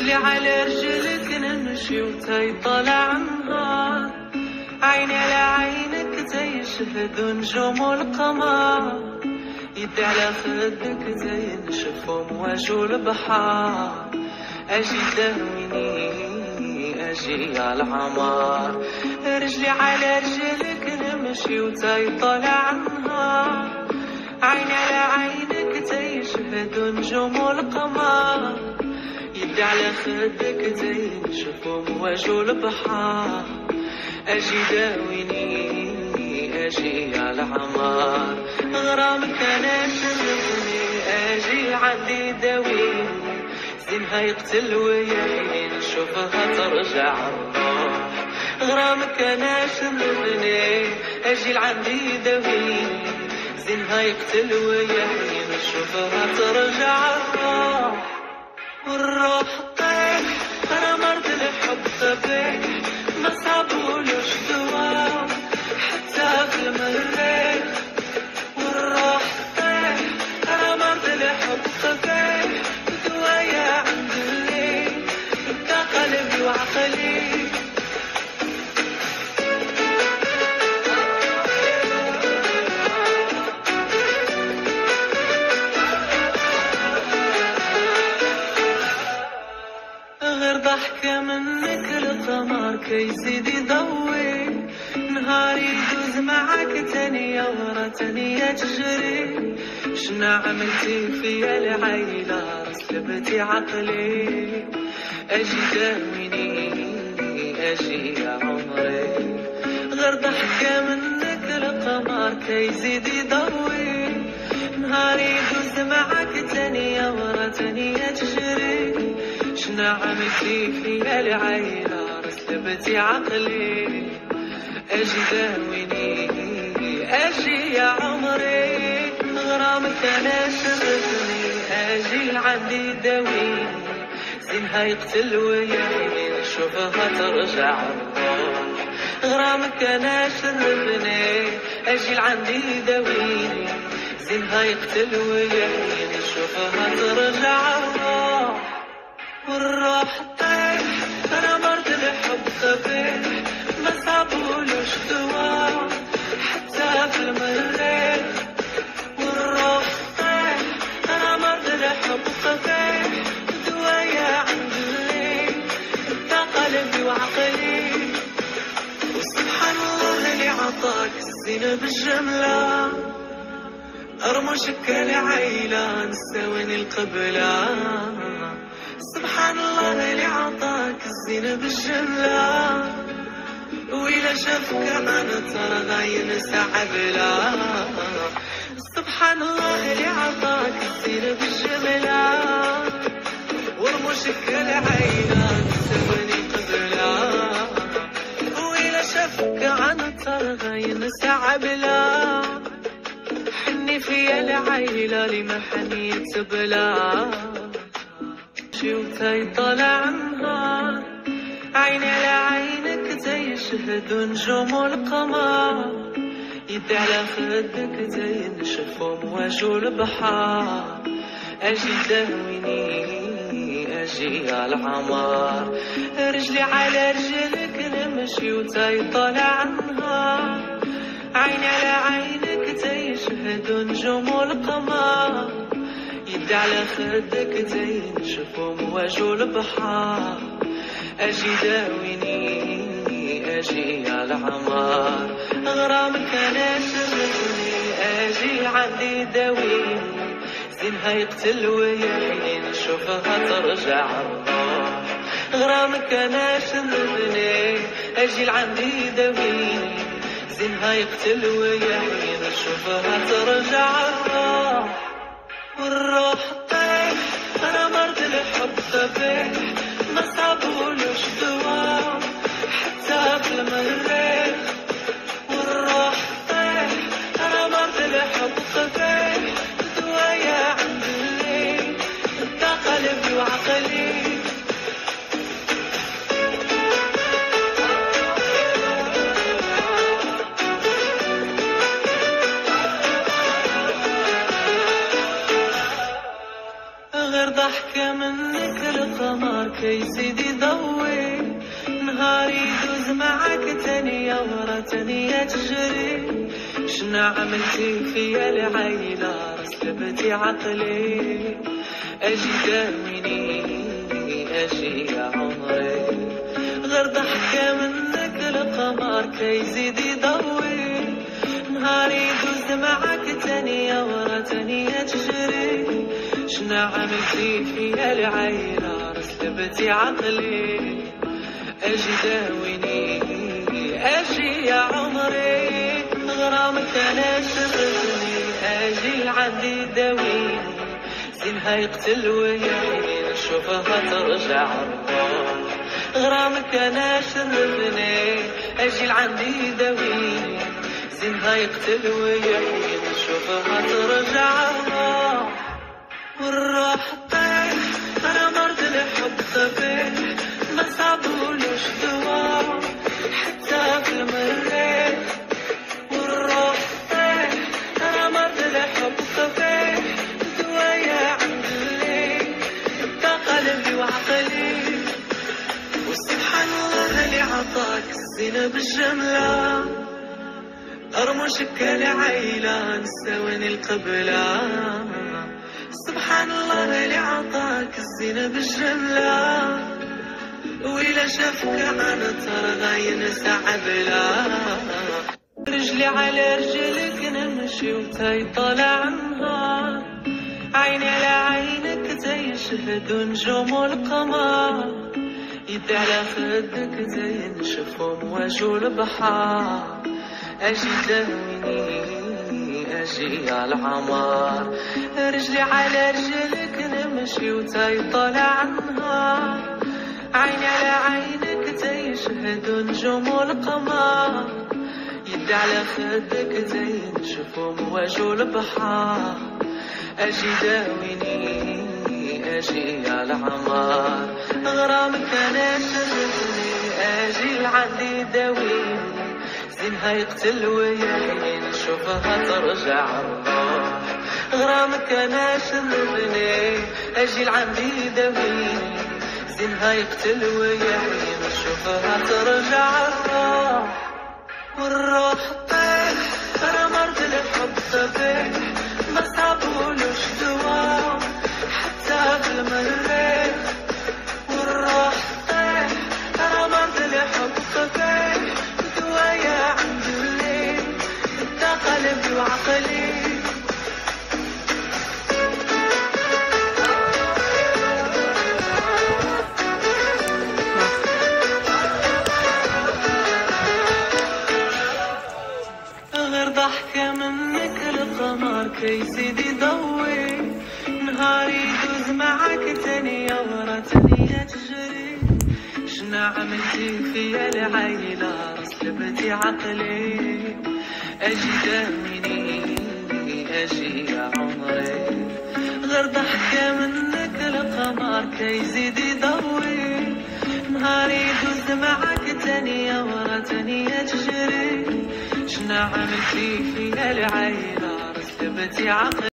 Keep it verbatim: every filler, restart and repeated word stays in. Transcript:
رجلي على رجلك نمشي وتاي طالع نهار، عيني على عينك زي الشهد ونجوم القمر، يدي على خدك زي نشف ومواج البحار. اجي داويني اجي على العمار، رجلي على رجلك نمشي وتاي طالع نهار، عيني على عينك زي الشهد ونجوم القمر، يدي على خدك زي نشف ومواج البحار. اجي داويني اجي على عمار، غرامك انا شغفني، اجي عندي داويني، زينها يقتل وياي نشوفها ترجع الروح. غرامك انا شغفني، اجي لعندي داويني، زينها يقتل وياي نشوفها ترجع الروح. والروح طيح انا مرض الحب طبيح، ما صابولوش دواء حتى في المريخ. والروح طيح انا مرض الحب طبيح، دوايا عند الليل انت قلبي وعقلي. غير ضحكة منك القمر كيزيد يضوي، نهاري يدوز معاك تانية ورا تانية تجري. شنا عملتي فيا العيلة رسلبتي عقلي، اجي داويني اجي يا عمري. غير ضحكة منك القمر كيزيد يضوي، نهاري يدوز معاك تانية ورا تانية تجري. شنا عملتي فيا العيلة رسلبتي عقلي، اجي داويني اجي يا عمري. غرامك انا شغفني، اجي لعندي داويني، زينها يقتل وياي نشوفها ترجع الروح. غرامك انا شغفني، اجي لعندي داويني، زينها يقتل وياي نشوفها ترجع الروح. والروح طيح انا مرض الحب طبيح، ما صابولوش دواء حتى في المريخ. والروح طيح انا مرض الحب طبيح، دوايا عند الليل انت قلبي وعقلي. وسبحان الله اللي عطاك الزينة بالجملة، ارمشك العيلة نساويني القبلة. سبحان الله اللي عطاك الزينة بالجملة، وإلا شافك أنا ترى غاين سعبلا. سبحان الله اللي عطاك الزينة بالجملة، ورموشك العينة تسويني قبلا. وإلا شافك أنا ترى غاين سعبلا، حني في العيلة لما حنيت بلا. وتاي طالع نهار، عيني على عينك زي الشهد ونجوم القمر، يدي على خدك زي نشف ومواج البحار. اجي داويني اجي على العمار، رجلي على رجلك نمشي وتاي طالع نهار، عيني على عينك زي الشهد ونجوم القمر، يدي على خدك زي نشف ومواج البحار. اجي داويني اجي على عمار، غرامك انا شغفني، اجي عندي داويني، زينها يقتل وياي نشوفها ترجع الروح. غرامك انا شغفني، اجي لعندي داويني، زينها يقتل وياي نشوفها ترجع الروح. والروح طيح انا مرض الحب طبيح، ما صابولوش دواء حتى في المريخ. والروح طيح انا مرض الحب طبيح، دوايا عند الليل انت قلبي وعقلي. غير ضحكة منك القمر كيزيد يضوي، نهاري يدوز معاك تانية ورا تانية تجري. شنا عملتي فيا العيلة رسلبتي عقلي، اجي داويني اجي يا عمري، غير ضحكة منك القمر كيزيد يضوي، نهاري يدوز معاك تانية ورا تانية تجري. شنا عملتي فيا العيلة رسلبتي عقلي، اجي داويني اجي يا عمري، غرامك انا شغلني، اجي لعندي داويني، زينها يقتل ويعني نشوفها ترجع الروح. غرامك انا شرفني، اجي لعندي داويني، زينها يقتل ويعني نشوفها ترجع الروح. والروح طيح انا مرض الحب طفيح، ما صابولوش دواء حتى في المريح. والروح طيح انا مرض الحب طفيح، دوايا عند الليل بدا قلبي وعقلي. وسبحان الله اللي عطاك الزينة بالجملة، ارمشك العيلة نساوين القبلة. سبحان الله اللي عطاك الزينة بالجملة، وإلا شافك عنتر غاين سعبلا. رجلي على رجلك نمشي وتاي طالع النهار، عيني على عينك زي شهد نجوم القمر، يدي على خدك زي نشوفهم مواجه البحر. اجي داويني اجي يا العمار، رجلي على رجلك نمشي وتاي طالع النهار، عيني على عينك زي شهد نجوم القمر، يدي على خدك زي نشوفهم مواجه البحر. اجي داويني اجي يا العمار، غرامك انا شغلني، اجي لعندي داويني، زينها يقتل ويعني نشوفها ترجع الروح. غرامك انا شربني، اجي لعندي داويني، زينها يقتل ويعني نشوفها ترجع الروح. والروح طيح انا مرض الحب طفيح، ما صابولوش دواء حتى في المريح. والروح طيح انا مرض الحب طفيح، دوايا عند الليل بدا قلبي وعقلي. غير ضحكة منك القمر كيزيد يضوي، نهاري يدوز معاك تانية ورا تانية تجري. شنا عملتي فيا العيلة رسلبتي عقلي، اجي داويني اجي يا عمري، غير ضحكة منك القمر كيزيد يضوي، نهاري يدوز معاك تانية ورا تانية تجري. شنا عملتي فيا العيلة رسلبتي عقلي.